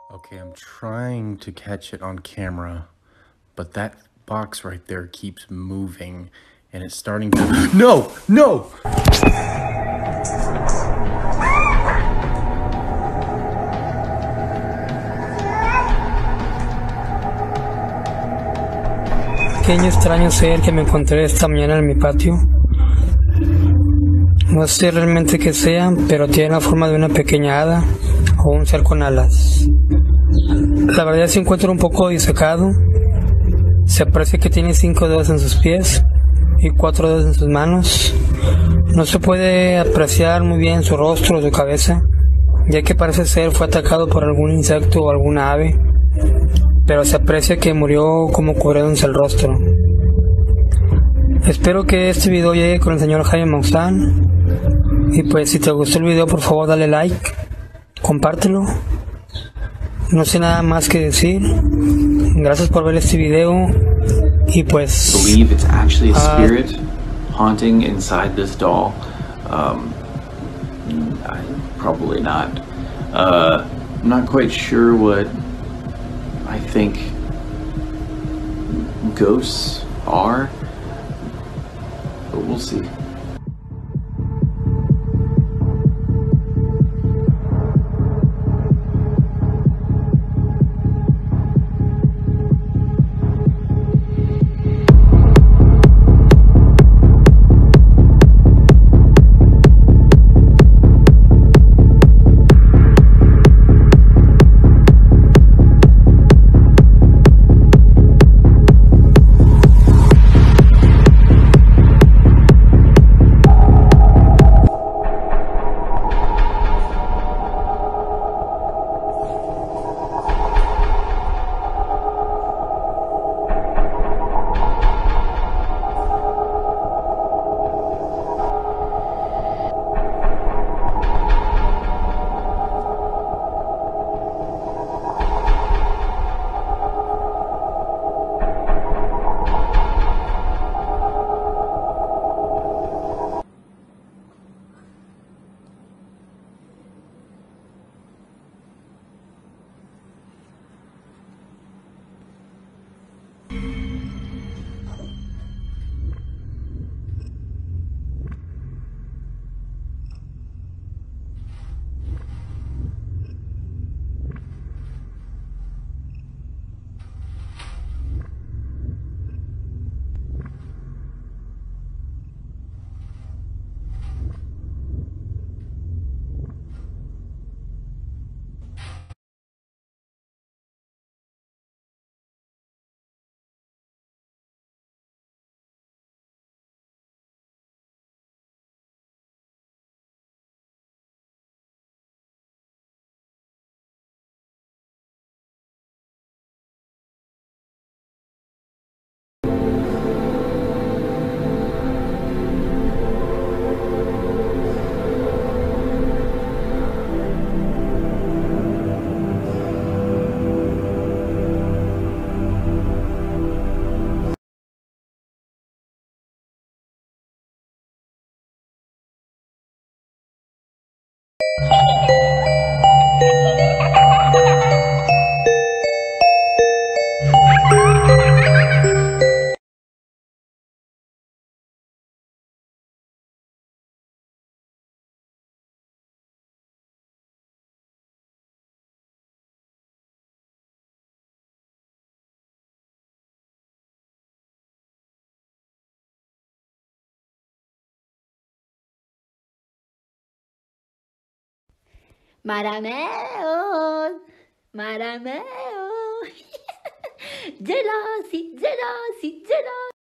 Okay, I'm trying to catch it on camera, but that box right there keeps moving and it's starting to... No! No! Pequeño extraño ser que me encontré esta mañana en mi patio. No sé realmente qué sea, pero tiene la forma de una pequeña hada o un ser con alas. La verdad se encuentra un poco disecado. Se aprecia que tiene 5 dedos en sus pies y 4 dedos en sus manos. No se puede apreciar muy bien su rostro o su cabeza, ya que parece ser fue atacado por algún insecto o alguna ave, pero se aprecia que murió como cubriéndose el rostro. Espero que este video llegue con el señor Jaime Maussan. Y pues si te gustó el video, por favor dale like, compártelo. No sé nada más que decir. Gracias por ver este video. Y pues believe it's actually a spirit haunting inside this doll. Probably not. I'm not quite sure what I think ghosts are, but we'll see. Marameo, Marameo, jealousy, jealousy, jealousy.